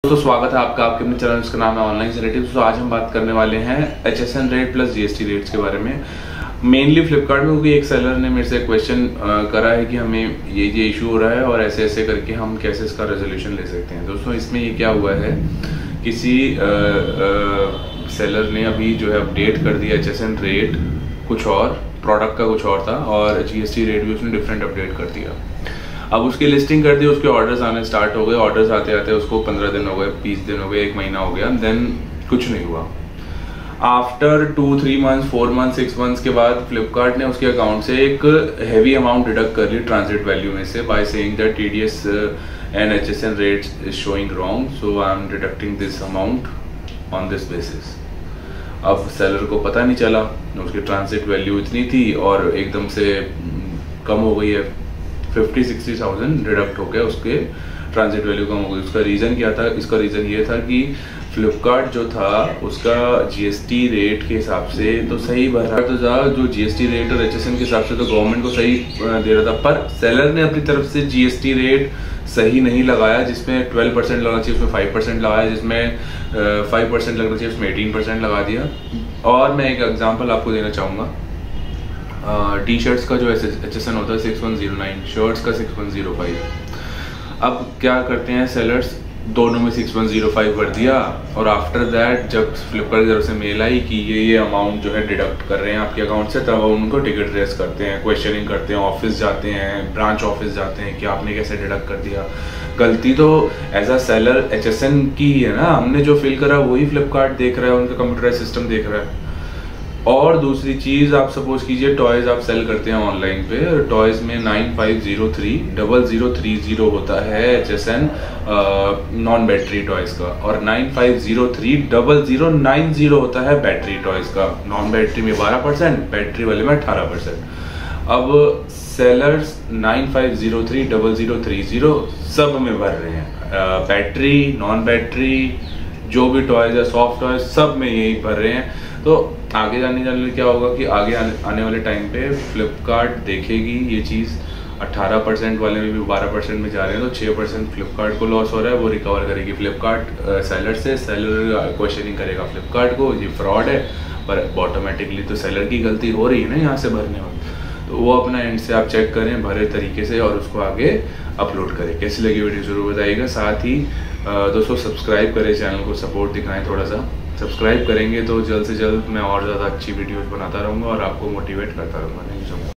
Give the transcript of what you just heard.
दोस्तों स्वागत है आपका आपके अपने चैनल जिसका नाम है ऑनलाइन सेलेक्टिव। तो आज हम बात करने वाले हैं HSN rate plus GST rates के बारे में। मेनली फ्लिपकार्ट में क्योंकि एक सेलर ने मेरे से क्वेश्चन करा है कि हमें ये इशू हो रहा है और ऐसे ऐसे करके हम कैसे इसका रेजोल्यूशन ले सकते हैं। दोस्तों इसमें ये क्या हुआ है, किसी सेलर ने अभी जो है अपडेट कर दिया HSN रेट, कुछ और प्रोडक्ट का कुछ और था और GST रेट भी उसने डिफरेंट अपडेट कर दिया। अब उसकी लिस्टिंग कर दी, उसके ऑर्डर्स आने स्टार्ट हो गए। ऑर्डर्स आते आते उसको 15 दिन हो गए, 20 दिन हो गए, 1 महीना हो गया, देन कुछ नहीं हुआ। आफ्टर 2-3 मंथ्स, 4 मंथ्स, 6 मंथ्स के बाद फ्लिपकार्ट ने उसके अकाउंट से एक हैवी अमाउंट डिडक्ट कर ली ट्रांजिट वैल्यू में से, by saying that TDS and HSN rates is showing wrong, so I am deducting this amount on this basis. अब सेलर को पता नहीं चला, उसकी ट्रांजिट वैल्यू इतनी थी और एकदम से कम हो गई है, 50-60,000 डिडक्ट हो गया, उसके ट्रांजिट वैल्यू कम हो गई। उसका रीज़न क्या था? इसका रीज़न ये था कि फ्लिपकार्ट जो था उसका GST रेट के हिसाब से तो सही भर रहा था, जो GST रेट और HSN के हिसाब से तो गवर्नमेंट को सही दे रहा था, पर सेलर ने अपनी तरफ से GST रेट सही नहीं लगाया। जिसमें 12% लगना चाहिए उसमें 5% लगाया, जिसमें 5% लगना चाहिए उसमें 18% लगा दिया। और मैं एक एग्जांपल आपको देना चाहूँगा, टी शर्ट्स का जो HSN होता है 6109, शर्ट्स का 6105। अब क्या करते हैं सेलर्स, दोनों में 6105 भर दिया और आफ्टर दैट जब फ्लिपकार्ट की तरफ से मेल आई कि ये अमाउंट जो है डिडक्ट कर रहे हैं आपके अकाउंट से, तब उनको टिकट रेस करते हैं, क्वेश्चनिंग करते हैं, ऑफिस जाते हैं, ब्रांच ऑफिस जाते हैं कि आपने कैसे डिडक्ट कर दिया। गलती तो एज अ सेलर HSN की है ना, हमने जो फिल करा वही फ्लिपकार्ट देख रहा है, उनका कंप्यूटराइज सिस्टम देख रहा है। और दूसरी चीज़, आप सपोज कीजिए टॉयज़ आप सेल करते हैं ऑनलाइन पे, टॉयज़ में 9503-0030 होता है HSN नॉन बैटरी टॉयज़ का, और 9503-0090 होता है बैटरी टॉयज़ का। नॉन बैटरी में 12%, बैटरी वाले में 18%। अब सेलर्स 9503-0030 सब में भर रहे हैं, बैटरी, नॉन बैटरी, जो भी टॉयज़ है, सॉफ्ट टॉयज़, सब में यही भर रहे हैं। तो आगे जाने क्या होगा कि आगे आने वाले टाइम पे फ्लिपकार्ट देखेगी ये चीज़, 18% वाले में भी 12% में जा रहे हैं, तो 6% फ्लिपकार्ट को लॉस हो रहा है, वो रिकवर करेगी फ्लिपकार्ट सेलर से। सेलर क्वेश्चनिंग करेगा फ्लिपकार्ट को, ये फ्रॉड है, पर ऑटोमेटिकली तो सेलर की गलती हो रही है ना यहाँ से भरने में, तो वो अपना एंड से आप चेक करें भरे तरीके से और उसको आगे अपलोड करें। कैसी लगी वीडियो जरूर बताइएगा। साथ ही दोस्तों सब्सक्राइब करें, चैनल को सपोर्ट दिखाएं, थोड़ा सा सब्सक्राइब करेंगे तो जल्द से जल्द मैं और ज़्यादा अच्छी वीडियोस बनाता रहूँगा और आपको मोटिवेट करता रहूँगा। Thank you so much.